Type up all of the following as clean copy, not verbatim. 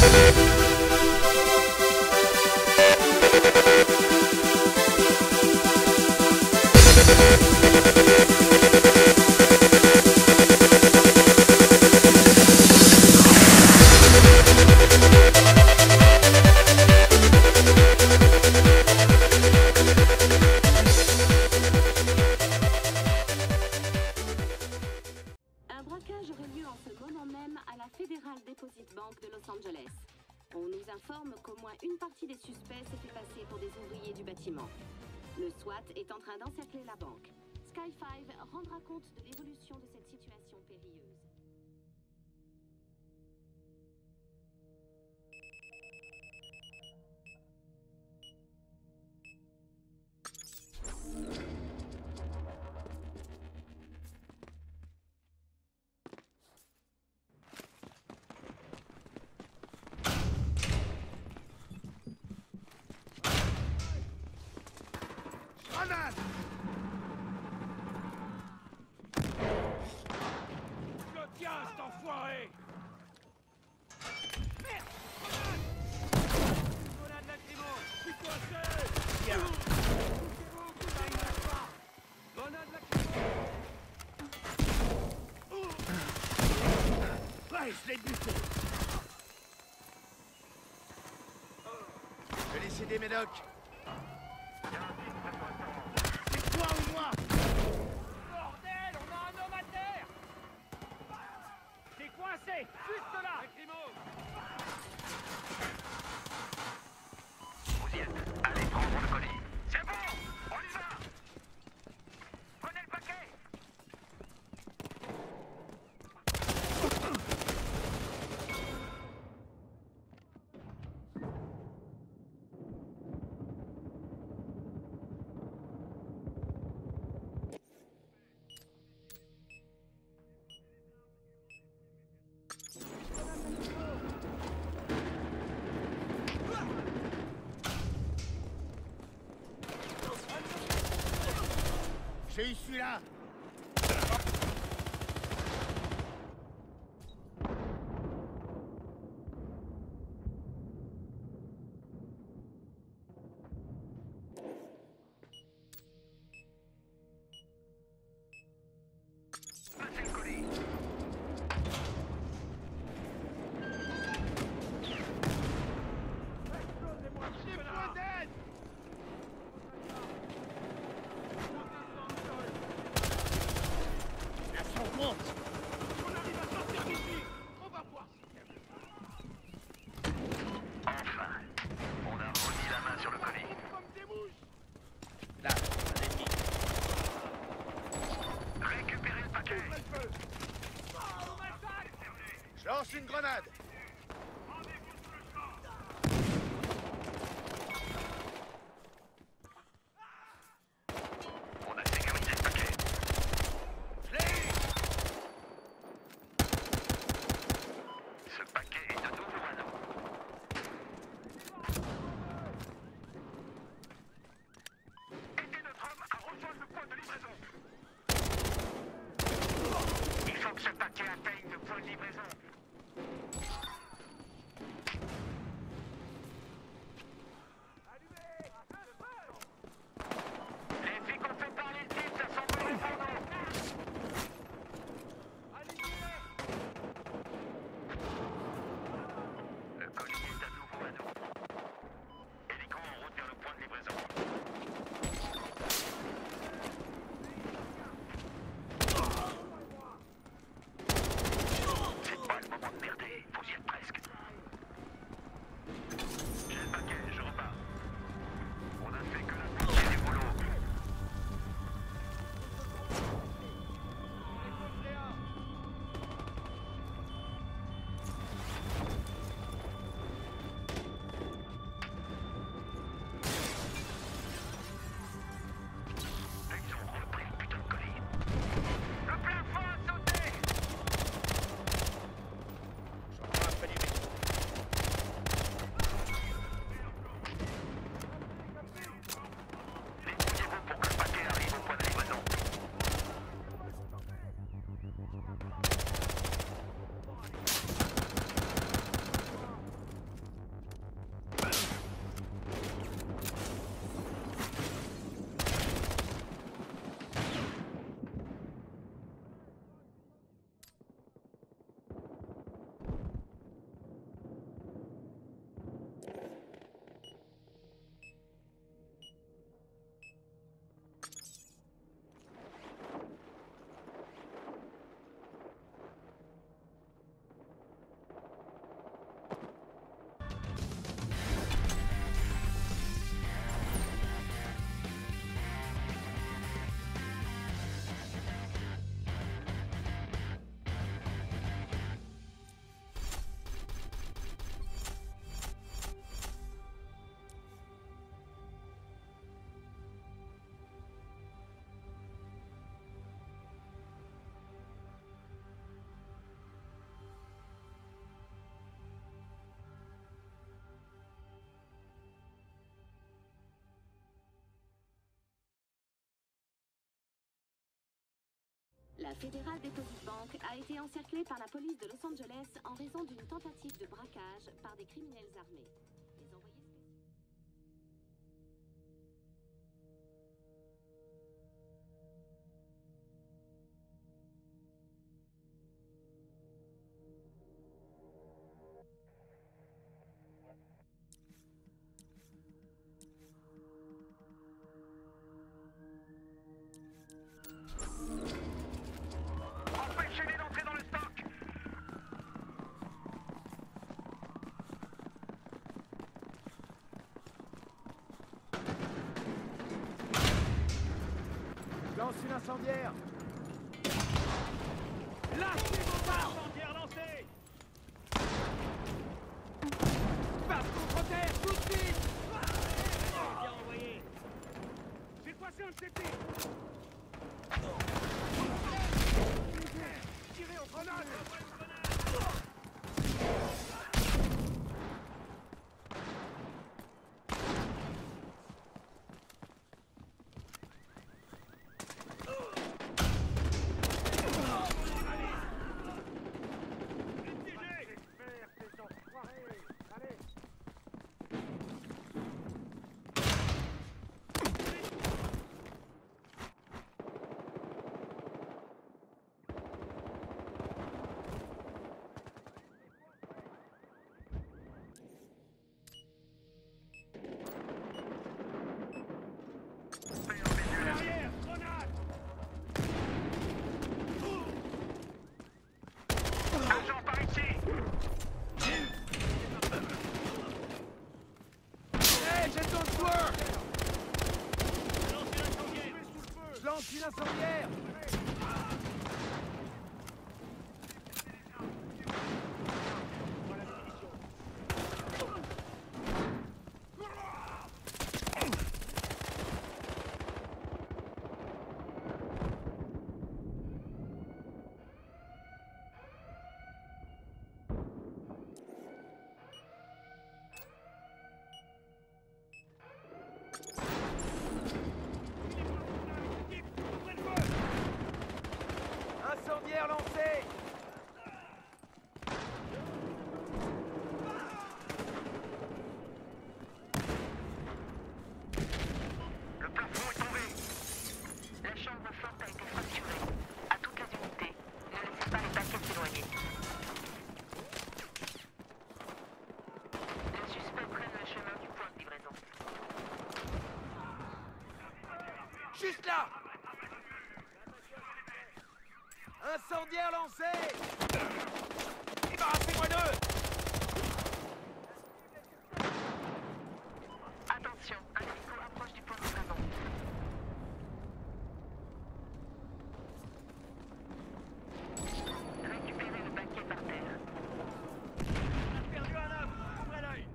Le SWAT est en train d'encercler la banque. Sky 5 rendra compte de l'évolution de cette situation périlleuse. Grenade! Je le tiens, cet enfoiré! Merde! Grenade lacrymo! Je suis coincé! Tiens! Poussez-vous, ça y va pas! Grenade lacrymo! Ouais, je l'ai buté! Je vais laisser des médocs! Toi ou moi? Bordel, on a un homme à terre! T'es coincé! Juste là! Lacrymo! Vous y êtes. Allez prendre le colis. C'est bon! On y va! Prenez le paquet! J'ai eu celui-là! Passez le colis. J'ai besoin d'aide! La son monte! On arrive à sortir d'ici! On va voir si Enfin, on a remis la main sur le colis. comme des mouches! Là, un ennemi. Récupérez le paquet. Ouvrez le feu! Oh, on m'attaque! Je lance une grenade! On a sécurisé le paquet. Ce paquet est de nouveau à nous. Aidez notre homme à rejoindre le point de livraison. Il faut que ce paquet atteigne le point de livraison. La Federal Deposit Bank a été encerclée par la police de Los Angeles en raison d'une tentative de braquage par des criminels armés. Les envoyés spéciaux... Empêchez-les d'entrer dans le stock. Lance une incendiaire. Lâchez vos armes. Incendiaire lancée. Passe contre terre, tout de suite. Bien envoyé. J'ai coincé un de ces types. Tirez en grenade. Derrière, grenade. Agent par ici. Hey, jette dans le feu. Je lance une incendiaire. Incendiaire lancée. Le plafond est tombé. La chambre forte a été fracturée. À toutes les unités, ne laissez pas les paquets s'éloigner. Les suspects prennent le chemin du point de livraison. Juste là. Incendiaire lancée. Débarrassez-moi d'eux. Attention, un hélico approche du point de livraison. Récupérez le paquet par terre. On a perdu un homme. Ouvrez l'œil.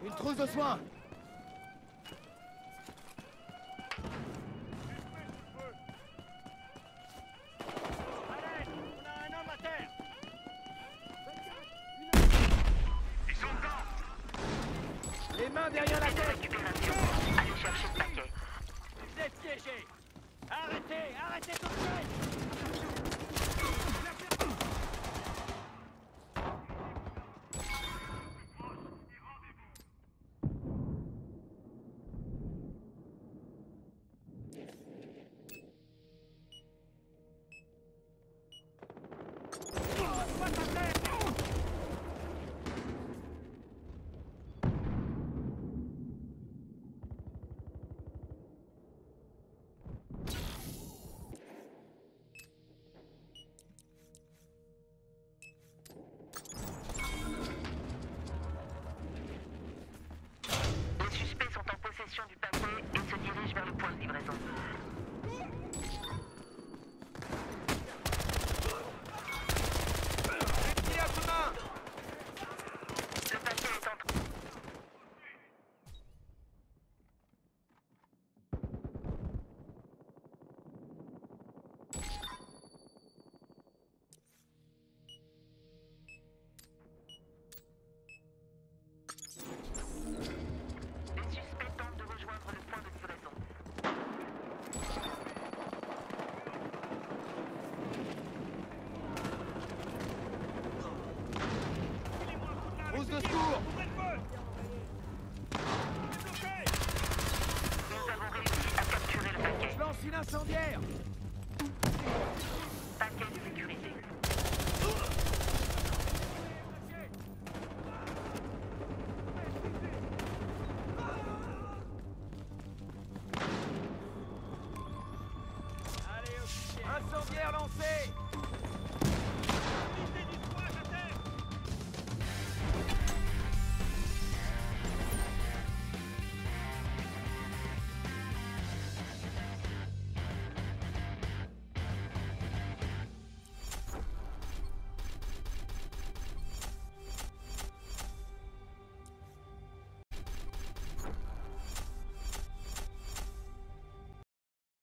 Une trousse de soins. Allez, on a un homme à terre. Ils sont dedans. Les mains derrière la De tête. récupération. Allez chercher le paquet. Vous êtes piégés. Arrêtez, arrêtez tout de suite. Les suspects sont en possession du paquet et se dirigent vers le point de livraison. Qui a chemin? Le paquet est en Les suspects tentent de rejoindre le point de livraison. Trousse de secours. Ouvrez le feu. Débloquez. Nous avons réussi à capturer le paquet. Je lance une incendiaire. Paquet de sécurité.